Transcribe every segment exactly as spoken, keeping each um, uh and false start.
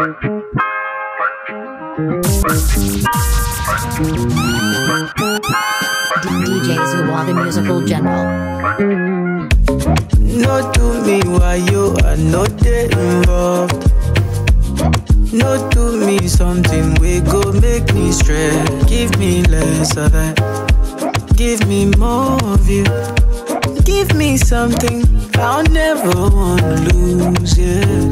D J Zuwa, the musical general. No do me why you are not there involved. No do me something we go make me stress. Give me less of that. Give me more of you. Give me something I'll never wanna lose, yeah.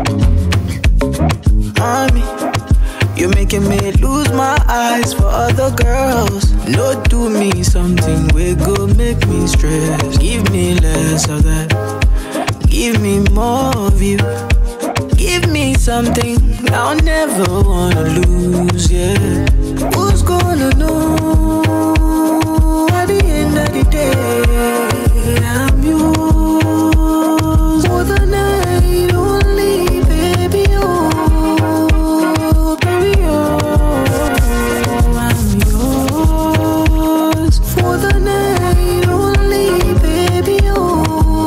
Mommy, you're making me lose my eyes for other girls. No do me something we go make me stress. Give me less of that. Give me more of you. Give me something I'll never wanna lose, yeah. Who's gonna know at the end of the day I'm yours for the night only, baby, oh, baby, oh, I'm yours for the night only, baby, oh.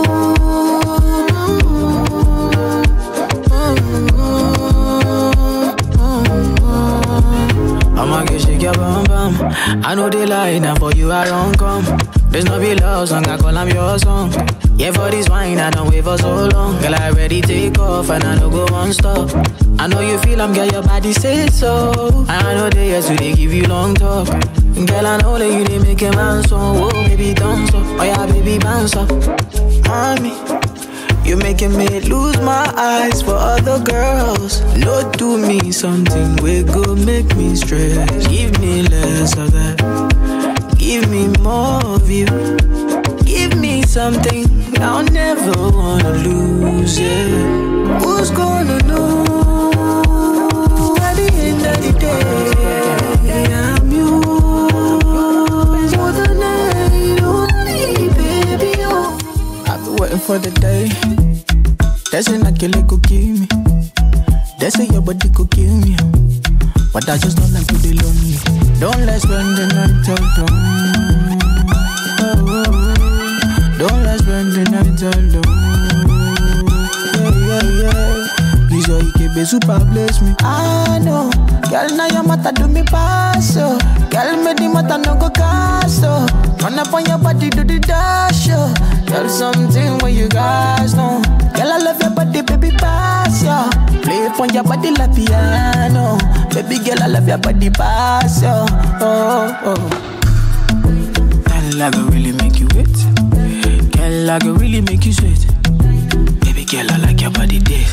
I'ma get shake your bum bum. I know they lie, now for you I don't come. There's no be love song, I call them your song. Yeah, for this wine, I don't wait for so long. Girl, I already take off and I don't go one stop. I know you feel I'm girl, your body say so. I know they yes, they give you long talk. Girl, I know that you didn't make a man so. Oh, baby, thumbs up. Oh, yeah, baby, bounce up. Mommy, you're making me lose my eyes for other girls. No, do me something we go make me stress. Give me less of that. Give me more of you. Give me something I'll never wanna lose, yeah. Who's gonna know at the end of the day I'm yours for the night only, baby, oh. I've been waiting for the day. They say not kill it could kill me. They say your body could kill me, but I just don't like to be lonely. Don't let's spend the night alone. Oh, oh, oh. Don't let's spend the night alone. Yeah, yeah, yeah. Please, oh, you can be super bless me. I know, girl, now your mata do me pass, oh. Girl, me the mata no go cast, oh. Run up on your body, do the dash, oh. Girl, something when you guys know. Girl, I love your body, baby, pass, yeah. Play it on your body like piano. Baby girl, I love your body, pass, yeah. Oh, oh. Girl, I go really make you wet. Girl, I go really make you sweat. Baby girl, I like your body dead.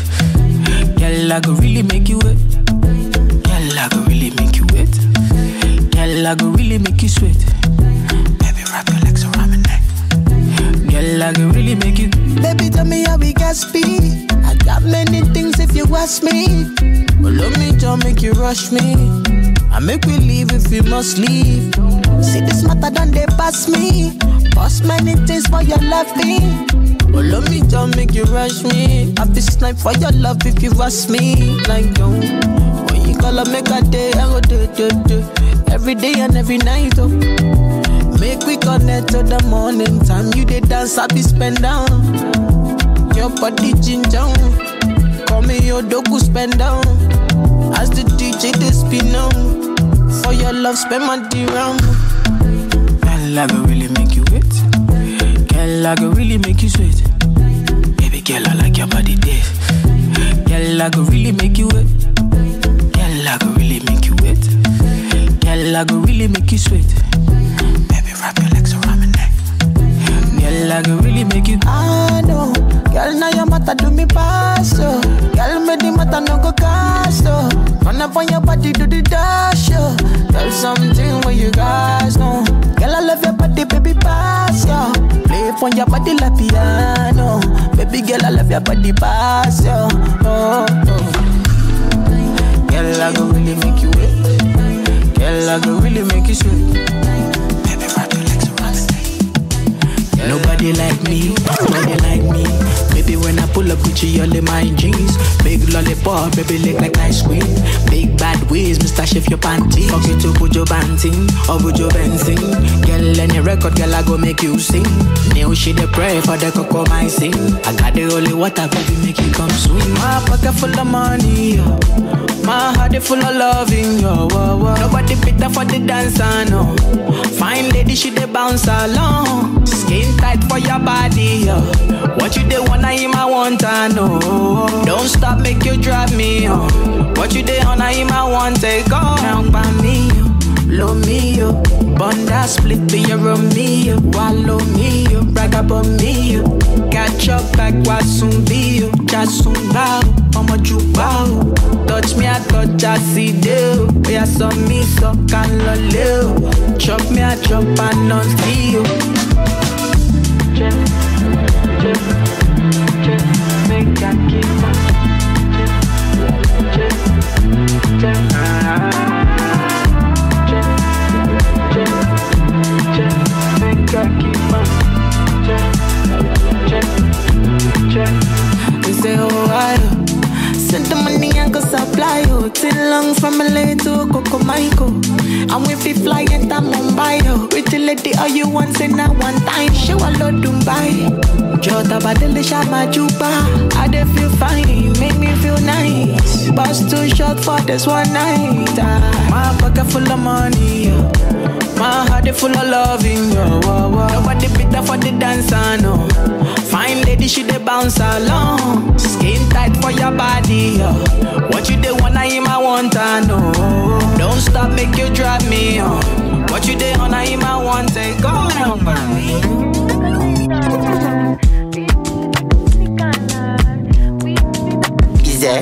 Girl, I go really make you wet. Girl, I go really make you wet. Girl, I go really make you sweat. Baby, wrap your legs around my neck. Girl, I go really make you. Baby, tell me how we got speed. I got many things if you ask me. But let me just make you rush me. I make we leave if we must leave. See this matter done they pass me. Pass many things for your loving. But let me just make you rush me. I feel snipe for your love if you ask me. Like don't. When you call up make a day, I go do do do. Every day and every night, oh. Make we connect to the morning time. You dey dance, I be spend down. Your body ginger. Call me your dogu spend down. As the D J they spin on. For your love spend my dirham. Girl, I go really make you wet. Girl, I go really make you sweat. Baby girl, I like your body dead. Girl, I go really make you wet. Girl, I go really make you wet. Girl, I go really make you sweat. Baby, wrap your legs around my neck. Girl, I go really make you. I know. Girl, now your mata do me pass, oh. Girl, me the mata no go cast, oh. Run up on your body, do the dash, oh. There's something where you guys know. Girl, I love your body, baby, pass, yeah. Play on your body like piano. Baby girl, I love your body, pass, yeah. Oh, oh. Girl, I go really make you wet. Girl, I go really make you sweat. Baby, wrap your legs around me. Nobody like me, nobody like me. Baby, when I pull up Gucci, all in my jeans. Big lollipop. pop, baby lick like ice cream. Big bad ways, Mister Shift your panties. Fuck you to put your banting, or put your benzine. Girl, any record, girl, I go make you sing. New shit, they pray for the cocoa, my sing. I got the holy water, baby, make you come swing. My pocket full of money, yo. My heart is full of loving, yo. Whoa, whoa. Nobody better for the dancer, no. Fine lady, she dey bounce along. Skin tight for your body, yo. What you dey wanna him, I want to know. Don't stop, make you drive me, yo. What you dey wanna him, I want take off. Now by me, yo. Blow me, yo. Bunda split, be your Romeo. Wallow me, yo. Brag about me, yo. Catch up like what soon be, yo. Just soon bow, how much you bow. Touch me, I touch, I see you. We are some me, so can love. Chop me, I chop, and not see you. Check, check, check, make I keep on. Check, check, check, check, check, make I keep on. Check, check, check. They say, oh, I send the money and go supply you. Till long from L A to Coco Michael. And we fi fly into Mumbai, yo. Pretty lady, all you want, say now one time. Show a lot Dubai. Jota badele shama juba. I dey feel fine, make me feel nice. Bus too short for this one night. Ah. My pocket full of money, yo. My heart is full of loving, yo. Whoa, whoa. Nobody better for the dancer, no. Fine lady, she dey bounce along. Skin tight for your body, yo. What you dey wanna him, I want to know. Don't stop, make you drive me, yo. What you dey wanna him, I want to go down by me. Easy.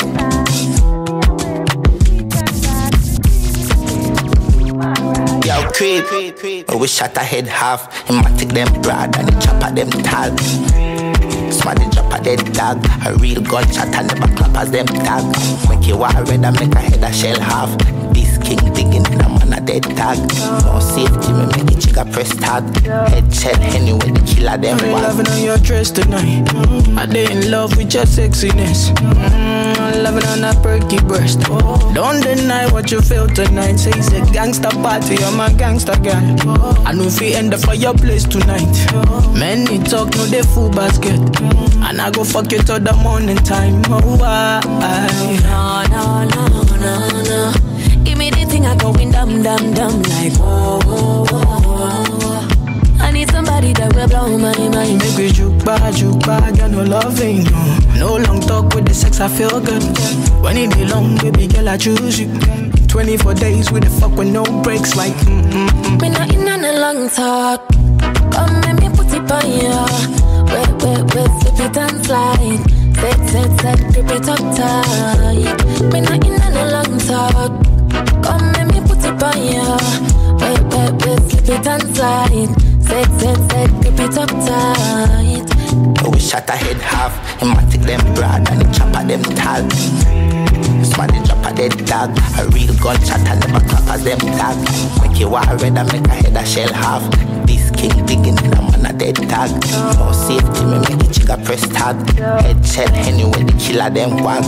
Yo, creep, we shot a head half. Him a take them broad and the chopper them tall. Smarty drop a dead dog. A real gunshot and never clap as them tag. Make you war red and make a head a shell half. This king digging in a man a dead tag. No safety, me make it chigga press tag. Head shell anyway, the killer them I'm was. loving on your dress tonight. I dey in love with your sexiness. Mm, I'm loving on that perky breast. Don't deny what you feel tonight. Say it's a gangster party, I'm a gangster guy. I know if we end up for your place tonight. Many talk, no they full basket. And I go fuck you till the morning time. Oh, I, No, no, no, no, no. Give me the thing, I go in dumb, dumb, dumb. Like, whoa, whoa, whoa, whoa. I need somebody that will blow my mind. make we juke back, juke back, get no loving, no. No long talk with the sex, I feel good. When it be long, baby girl, I choose you. twenty-four days with the fuck with no breaks, like mm mm mm. Me not in on a long talk. Come let me put it on ya. Wait, wait, wait, slip it and slide. Set, set, set, grip it up tight. Me not in on a long talk. Come let me put it on ya. Wait, wait, wait, slip it and slide. Set, set, set, grip it up tight. We shot a head half. Him a take them broad and the chopper them tall. Smarty drop a dead dog. A real gunshot and never clap as them tag. Make you war red and make a head a shell half. This king digging in a man a dead tag. No safety, me make it chigga press tag. Head shell anyway, the killer them wag.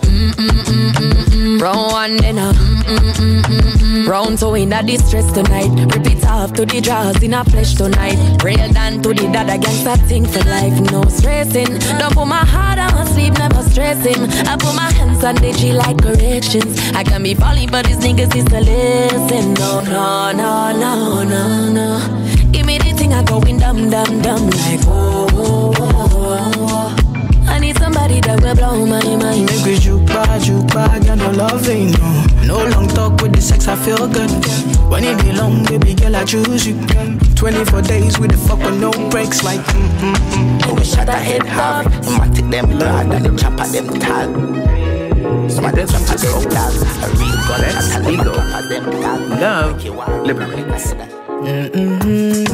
Round one then uh, mm, mm, mm, mm, mm. Round two in a distress tonight. Rip it off to the draws in a flesh tonight. Real down to the dad against that thing for life. No stressing. Don't put my heart on sleep, never stressing. I put my hands on the G like corrections. I can be falling, but these niggas is to listen. No, no, no, no, no, no. Give me the thing, I go in dumb, dumb, dumb. Like, whoa, whoa, whoa, whoa. I need somebody that will blow my mind. Make we juke back, juke back, get no loving, no. No long talk with the sex, I feel good. When it be long, baby girl, I choose you. twenty-four days with the fuck with no breaks, like mm mm mm. We shot a head half. Him a take them broad and the chopper them tall. Smarty drop a dead dog. A real gunshot and never clap as them tag. Love liberates. Mm-mm-mm.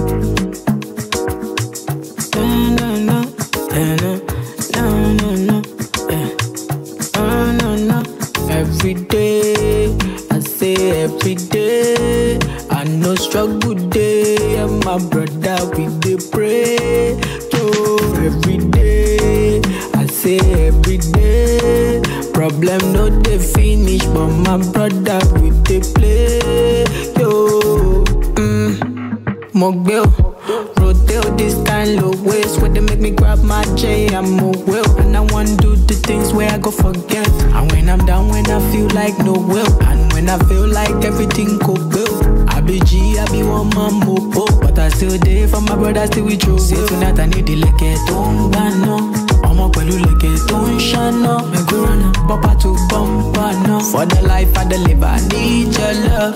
No, no, no, no, no, no, yeah. No, no, no. Every day, I say every day, I know struggle day, and my brother we dey pray. Yo, every day, I say every day, problem no they finish, but my brother we they play. Yo, mm, Mogbel, Rodeo, this kind of ways where they make me grab my J. I'm a will, and I wanna do the things where I go forget. And when I'm down, when I feel like no will, and when I feel like everything go well, I be G, I be one man mopo, but I still there for my brother, still with you. Say tonight I need the leke don't no. I'm up with you leke don't shine me go run papa to bumper no. For the life I deliver, I need your love.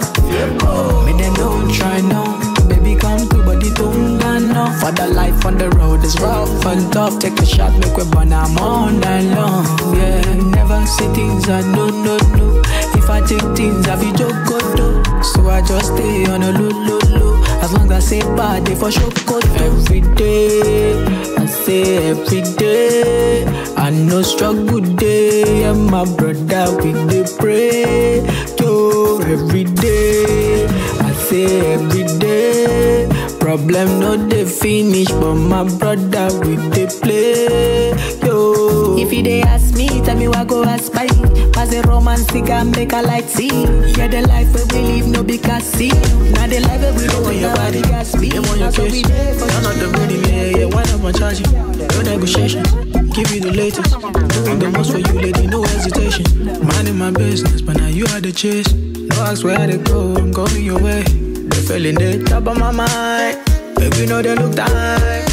Me then don't try no. Baby come through, but it don't no. For the life on the road is rough and tough. Take a shot, make we burn I'm all night long. Yeah, never say things I no no no. If I take things, I be joke go do. So I just stay on a low low low. As long as I say bad, they for sure go every day. I say every day. I know struggle day, and my brother we dey pray. Yo, every day. I say every day. Problem no dey finish, but my brother we dey play. Yo, if you dey ask me, tell me what go ask by. Pass a romance, cigar, make a light see. Yeah, the life where we live no because see. Now the life where we live on your body gas me. Them on your case, turn up the rhythm, yeah, yeah. Why not my charging? No negotiation, give you the latest. Doing the most for you, lady, no hesitation. Minding my business, but now you are the chase. No ask where they go, I'm going your way. They feeling the top of my mind. Baby, know they look tight.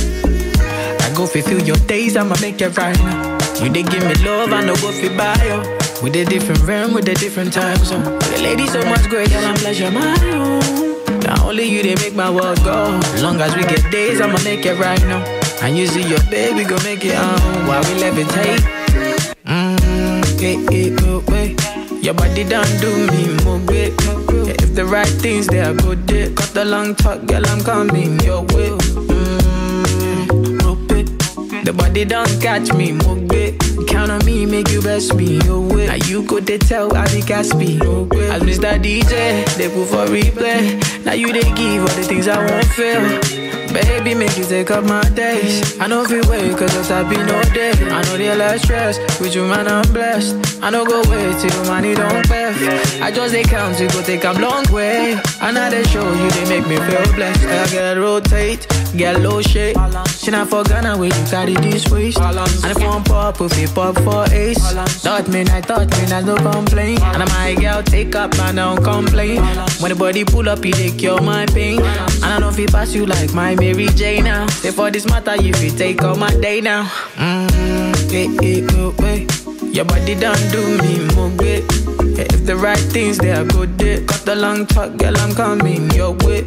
I go fulfill your days, I'ma make it right now. You they give me love, I know go fi buy you. With a different realm, with a different time zone. The lady so much great, girl, I'm pleasure my own. Not only you, they make my world go. As long as we get days, I'ma make it right now. And you see your baby, go make it on. While we levitate. Mmm, hey, hey, oh, wait. Your body done do me more great. Yeah, if the right things they are good, they cut the long talk, girl, I'm coming your way. Mmm, rope it. The body don't catch me more great. Count on me, make you best me your way. Now you go they tell I be Caspi. As Mister D J, they put for replay. Now you they give all the things I won't feel. Baby, make you take up my days. I know if you wait, cause it's happy no day. I know they're less stress, with you man I'm blessed. I know go wait till money don't pay. I just they count, you go take a long way. And now they show you, they make me feel blessed. I gotta rotate, get low shade. She not for Ghana where you carry this waist. And if one pop, if it pop for ace. Thought me, I thought me, I no complain. And my girl take up, man, I don't complain. When the body pull up, you they cure my pain. And I know if it pass you like my Mary J now. Say for this matter, if you take all my day now. Mmm, hey, hey, oh, wait. Your body done do me more great. Yeah, if the right things they are good, they cut the long talk, girl, I'm coming your way.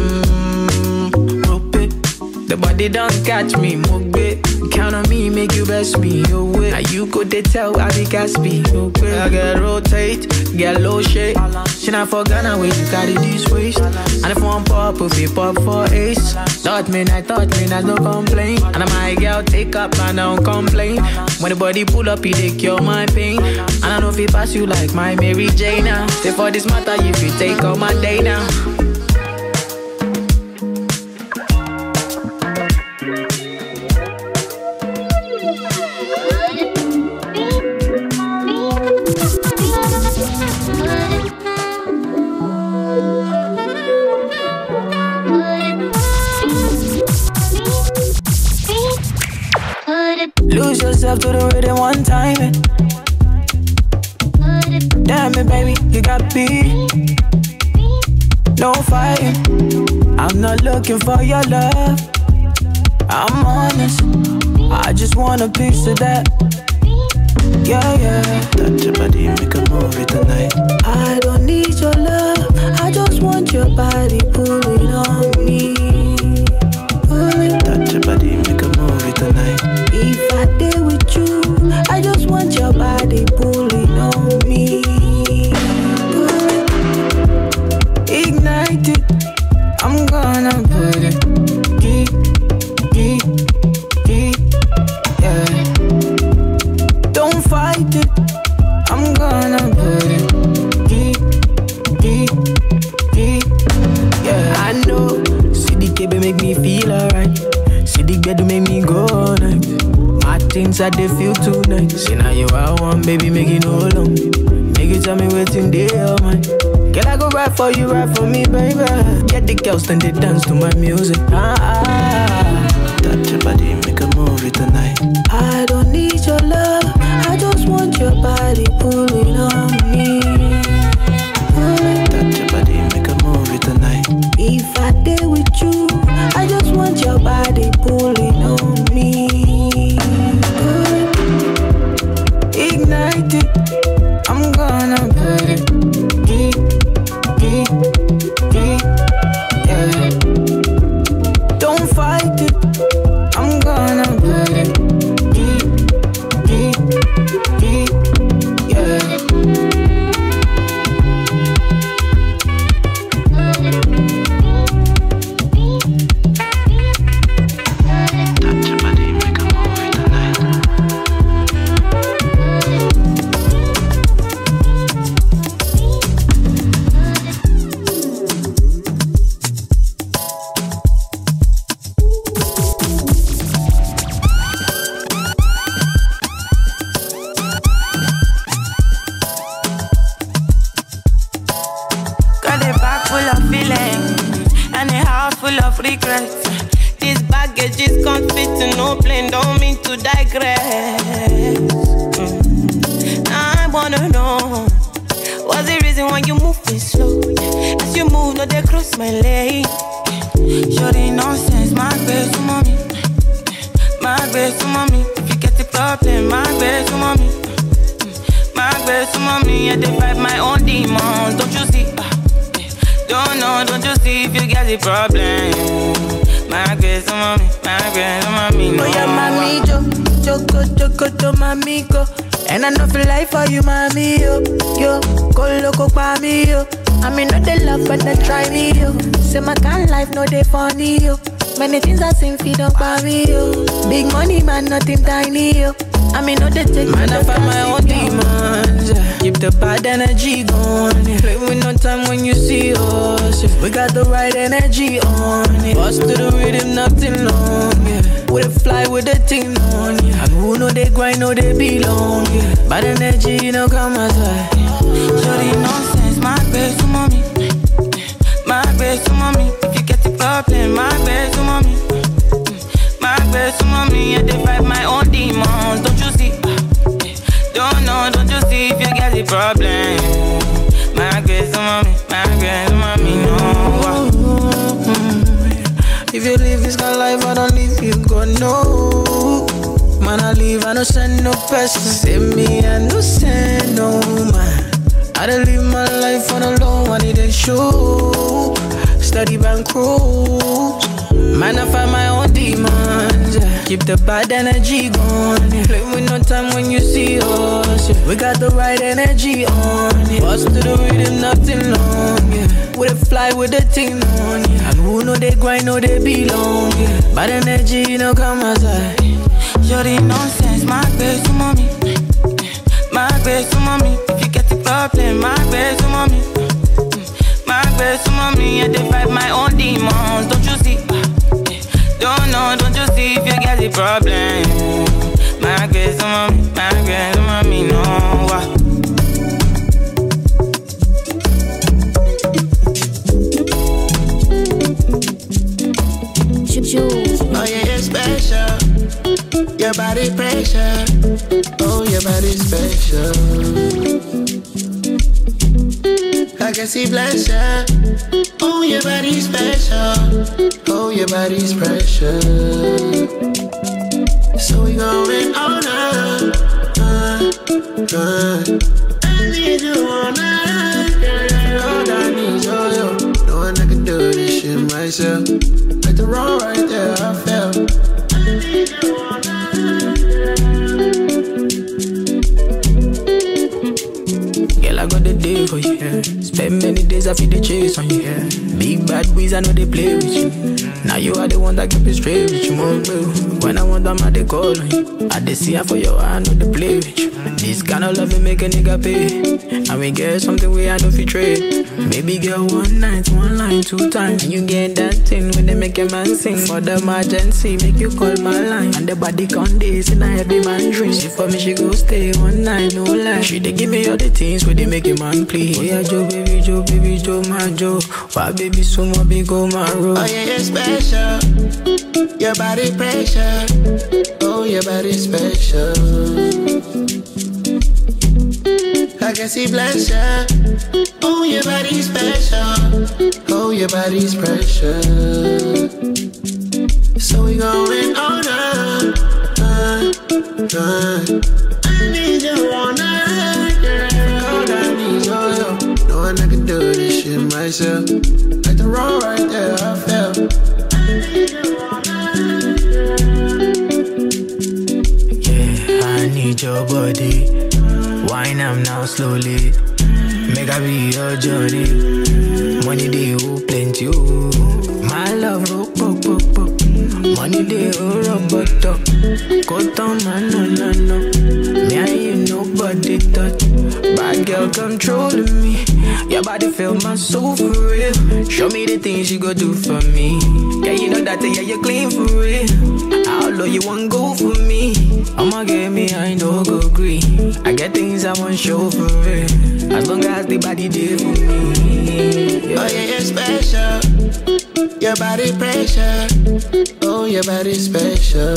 Mmm, rope it. The body don't catch me more great. Count on me, make you best me your way. Now you go they tell I be Caspi. Okay, I gotta rotate, get low shade. She not for Ghana where you carry this waist. And if one pop, if it pop for ace. Thought me, I thought me, I no complain. And my girl take up, man, I don't complain. When the body pull up, you they cure my pain. And I know if it pass you like my Mary J now. Say for this matter, if you take all my day now. Lose yourself to the rhythm one time. Damn it, baby, you got me. No fighting. I'm not looking for your love. I'm honest. I just want a piece of that. Yeah, yeah. Touch your body, make a movie tonight. I don't need your love. I just want your body pulling on me. Pulling. Touch your body, make a movie tonight. If I did with you, I just want your body pulling on me. Pulling. Ignite it. I'm gonna put it. Geek, geek, geek. Yeah. Don't fight it. I'm gonna put it. Geek, geek, geek. Yeah. I know. C D K B make me feel alright. C D K B make me go all night. My things I they feel tonight. Say now you are one, baby, make it no long. tell me waiting there, man. Girl, I go ride for you, ride for me, baby. Get the girls, then they dance to my music. Ah, ah. Touch your body, make a movie tonight. I don't need your love, I just want your body pulling on me. Touch your body, make a movie tonight. If I did with you, I just want your body pulling on me. Ignite it, I'm gonna put it deep, deep, deep, yeah. Don't fight it, I'm gonna put it deep, deep, deep, yeah. Touch your body, make a movie tonight. Got a bag full of feelings and a house full of regrets. This baggage is can't fit in no plane, don't mean to digress. Mm. I wanna know what's the reason why you moving slow? As you move, no they cross my lane. Sure ain't nonsense, my best mommy, my best mommy. If you get the problem, my best mommy, my best mommy. I defy my own demons, don't you see? Don't know, don't you see if you get the problem? My grace, mommy, my grace, mommy, no. Oh yeah, mami, yo, choco, choco, to mami, go. And I know feel life for you, mami, yo, yo. Go loco pa me, yo. I mean, not the love, but they try me, yo. Say my kind life, no they funny, yo. Many things I sing, feed up by me, yo. Big money, man, nothing tiny, yo. I mean, no they take man, I find my own demons, yeah. Keep the bad energy going, yeah. Play with no time when you see us, yeah. We got the right energy on, yeah. Bust to the rhythm, nothing long, yeah. We fly with the thing on, yeah. And who know they grind, know they belong, yeah. Bad energy, you know, come aside. Shorty nonsense, my best mommy, my best mommy. If you get the problem, my best mommy, my best mommy. I defy my own demons, don't you see? Don't know, don't you see if you get the problem? My best mommy, my best mommy, no. If you live this kind of life, I don't leave you, go no. Man, I leave, I don't send no person. Send me, I don't send no man. I don't live my life on a low, I need a show. Steady bank cruise. Man, I find my own demons, yeah. Keep the bad energy going, yeah. Play with no time when you see us, yeah. We got the right energy on, yeah. Bust to the rhythm, nothing long, yeah. We fly with the thing on, yeah. And who know they grind, know they belong, yeah. Bad energy, you know, come aside. Shorty nonsense, my best mommy, my best mommy. If you get the problem, my best mommy, my best mommy. I defy my own demons, don't you see? Don't know, don't you see if you get the problem? My best mommy, my best mommy, no. Oh yeah, you're special. Your body pressure. Oh, your body special. I can see pleasure. Oh, your body special. Oh, your body's precious. So we going all night. Uh, uh. I need you all night. Yeah, all I need you. No one I can do this shit myself. Like the wrong right there, I felt. I need you all night. Girl, I got the day for you, yeah. Spend many days I feel the chase on you, yeah. Big bad boys, I know they play with you. Now you are the one that keep it straight with you, man, bro. When I want them, I dey call on you. I dey see her for your hand with the play with you. This kind of love will make a nigga pay. And we get something we I don't fit trade. Baby girl, one night, one line, two times. And you get that thing when they make a man sing. For the emergency, make you call my line. And the body con days in a heavy man dream. She for me, she go stay one night, no lie. She dey give me all the things where they make a man please. Oh yeah, Joe, baby, Joe, baby, Joe, my Joe. Why baby, so my big go my road. Oh yeah, you're special. Your body pressure. Oh, your body special. I can see bless ya. Oh, your body's special. Oh, your body's precious. So we going on up, uh, uh. I need you all night, girl. All I need your help. No one I can do this shit myself. Like the road right there, I felt. I need you all night, girl. Yeah, I need your body. Wine am now slowly. Make I be your journey. Money they oh plenty oh. My love oh pop pop pop. Money they oh rubber up. Go down man no no no. Me and you nobody touch. Bad girl controlling me. Your body feel my soul for real. Show me the things you go do for me. Yeah you know that yeah you clean for real. How low you want go for me? I'ma get me I no go green. I get things I want show for real. As long as the body there for me. Oh yeah, you're special. Your body pressure. Oh, your body special.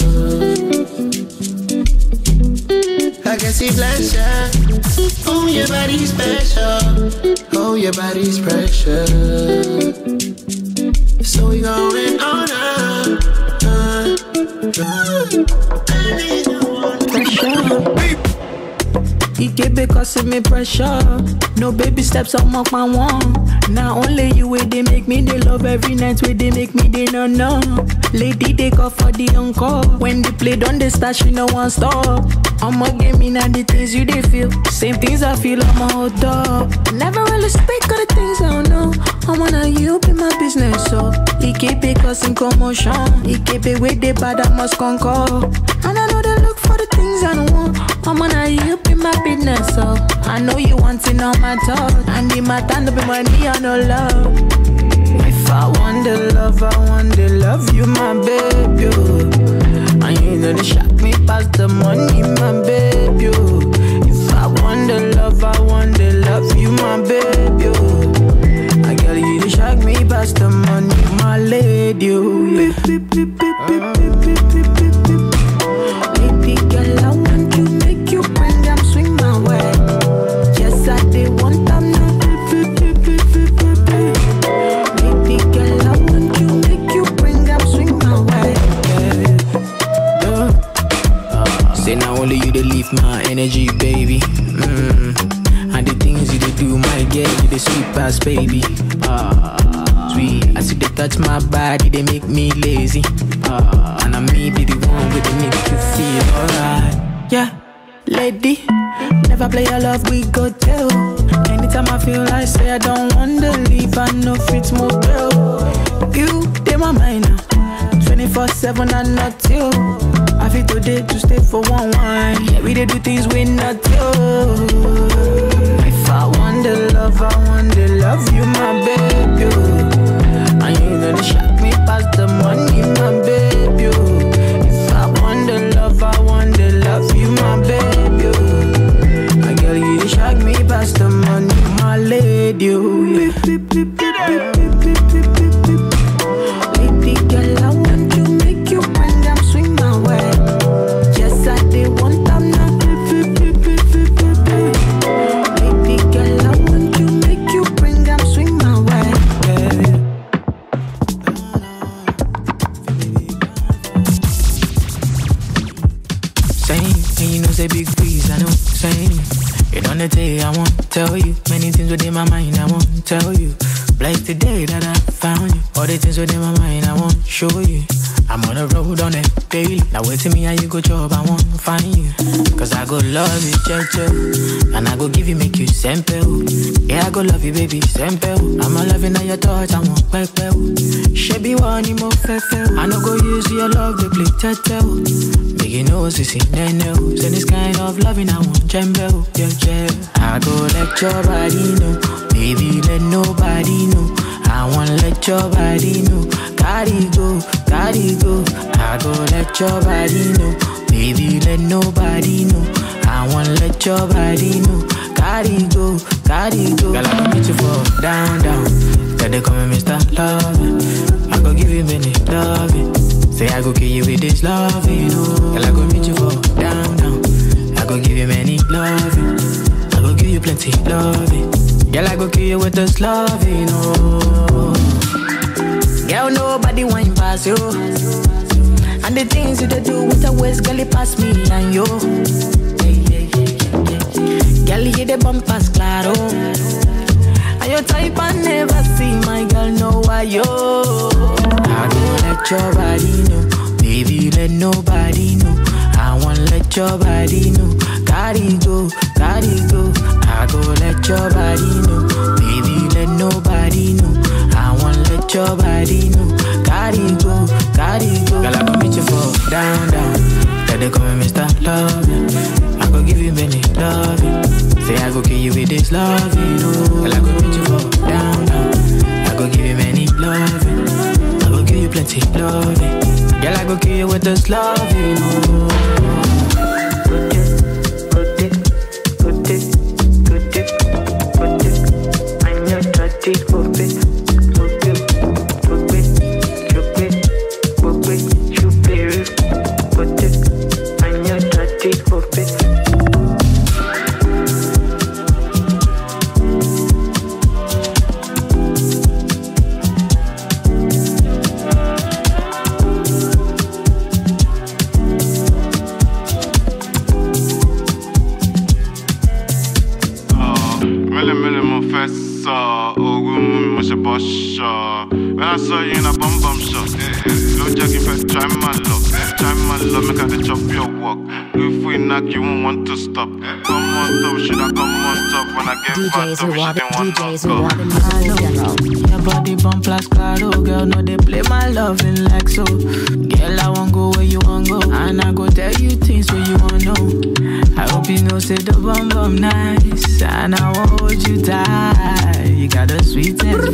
I can see bless ya. Oh, your body's special. Oh, your body's precious. So we going on up, uh, uh. I need you on pressure. He keep it causing me pressure. No baby steps, I'm up my one. Now only you way they make me they love every night where they make me they no no. Lady they call for the encore. When they play don't they start she no one stop. I'ma give me now the things you they feel. Same things I feel I'm hold up. Never really speak of the things I don't know. I wanna you be my business so. He keep it causing commotion. He keep it with the bad I must conquer. And I know they look for the things I don't want. I'm gonna you be my business, so I know you want it on my talk. And the matter no be money or no love. If I want the love, I want the love, you my baby. And you know they shock me past the money, my baby. If I want the love, I want the love, you my baby. I got you to shock me past the money, my lady. Yeah. Beep, beep, beep, beep, beep, beep, beep, beep, beep. Baby girl, I want you, make you bring them swing my way. Yes, I did want them now. Baby girl, I want you, make you bring them swing my way. Yeah. Uh, say now only you they leave my energy, baby. Mm. And the things you they do, my girl, you they sweet past, baby. Uh, sweet, I see they touch my body, they make me lazy. Uh, and I may be the one with they make you feel alright. Yeah, lady, never play your love, we go tell. Anytime I feel I say I don't want to leave, I know it's more real. You, they my mind now, twenty-four seven and not you. I feel today to stay for one wine. Yeah, we they do things we not you. If I want the love, I want the love, you my baby. And you know they shock me past the money, my baby. If I want the love, I want the love, you my baby. I girl, you they shock me past the money, my lady. Yeah. Beep, beep, beep, beep, beep, beep, beep, beep, beep. Baby girl, I want you, make you bring them swing my way. Yes, I did want them now. Beep, beep, beep, beep, beep, beep. Baby girl, I want you, make you bring them swing my way. Yeah. Same, and you know say big breeze, I know, same. You don't know day I won't tell you. Many things within my mind I won't tell you. Like the day that I found you. All the things within my mind I won't show you. I I'm on the road on it daily. Now wait till me how you go job, I won't find you. Cause I go love you, checho. And I go give you, make you simple. Yeah, I go love you, baby, simple. I'm a loving at your touch, I won't pay. She be one more fefe. I no go use your love to play tattoo. Make you know, sissy, nene. Send this kind of loving, I want jumbo, yeah, yeah. I go let your body know. Baby, let nobody know. I want let your body know. Gotta go, gotta go. I go let your body know. Baby, let nobody know. I want let your body know. Gotta go, gotta go. Girl, I go meet you for down, down. Girl, they call me Mister Lovin'. I go give you many loving. Say I go kill you with this loving, oh. Girl, I go meet you for down, down. I go give you many loving. I go give you plenty loving. Girl, I go kill you with this loving, oh. Girl, nobody wine pass you. And the things you do with the waist, girl, it pass me and you. Girl, you the bumpers, claro. And your type I never see, my girl, know why yo. I go let your body know. Baby, let nobody know. I want let your body know. Gotta go, gotta go. I go let your body know. Baby, let nobody know. I want let your body know. Gotta go, gotta go. Girl, I go meet you for down, down. Girl, they call me Mister Lovin'. I go give you many loving. Say I go kill you with this loving, oh. Girl, I go meet you for down, down. I go give you many loving. I go give you plenty loving. Girl, I go kill you with this loving, oh. When I saw you in a bum bum shop, slow jogging for try my luck, try my luck, make I chop your walk. If we knock, you won't want to stop. Come on top, should I come on top? When I get back up, she didn't want to go. I know your body bump like claro, girl. No, they play my loving like so. Girl, I won't go where you want go, and I go tell you things where you want know. I hope you know say the bum bum nice, and I won't hold you tight. You got the sweetest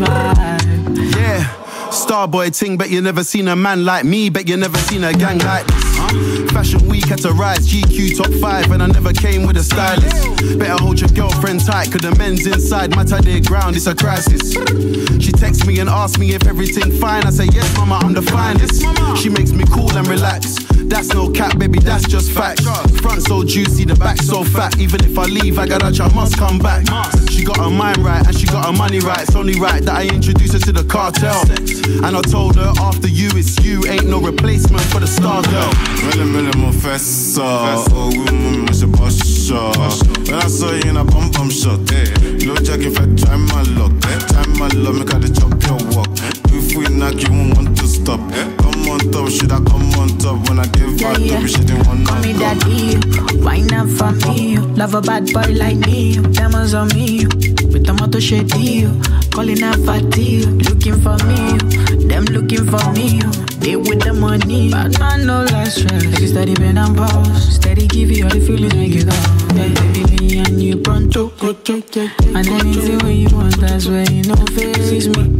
vibe. Yeah. Starboy ting, bet you never seen a man like me. Bet you never seen a gang like this. Fashion week had to rise, G Q top five, and I never came with a stylist. Better hold your girlfriend tight, cause the men's inside my tidy ground, it's a crisis. She texts me and asks me if everything fine. I say yes mama, I'm the finest. She makes me cool and relax. That's no cap, baby, that's just facts. Front so juicy, the back so fat. Even if I leave, I got a I must come back. She got her mind right and she got her money right. It's only right that I introduce her to the cartel. And I told her after you, it's you. Ain't no replacement for the star girl. Mille mille mon fessa, oh woman, moi c'est pas ça. When I saw you in a bum bum shot, low jacket fat, try my luck, try my luck, make I the chop your walk. If we knock, you won't want to stop. Come on top, should I come on top? When I give yeah, out, yeah. she didn't want to call me daddy, wine up for me. Love a bad boy like me, diamonds on me. With a motor shady, calling a fatty. Looking for me, them looking for me. They with the money, but man no less stress. Like steady bend and pause, steady give you all the feelings make you go. Yeah, baby, me and you pronto. And anything when you want, that's where you know face me.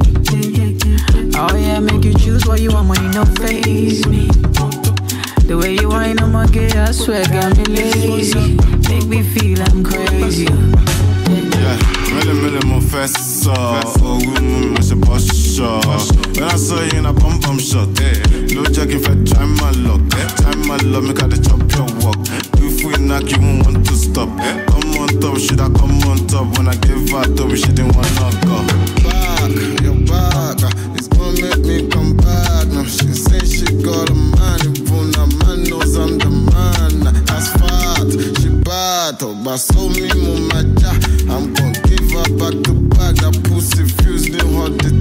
Oh yeah, make you choose what you want, money no face me. The way you whine, I'ma get, I swear, got me lazy. Make me feel I'm crazy. Yeah, mille mille mon fessa, oh woman, moi c'est pas ça. When I saw you in a bum bum shot, low jacket fat, try my luck, try my luck, make I the chop your walk. If we knock, you won't want to stop. Come on top, should I come on top? When I give out, though, she didn't want to go. Back, you're back. It's gonna make me come back. Now she say she got a man, even a man knows I'm the man. That's fat, she bad, oh, but so me mumaja. I'm gonna give her back to back. That pussy fused in hot the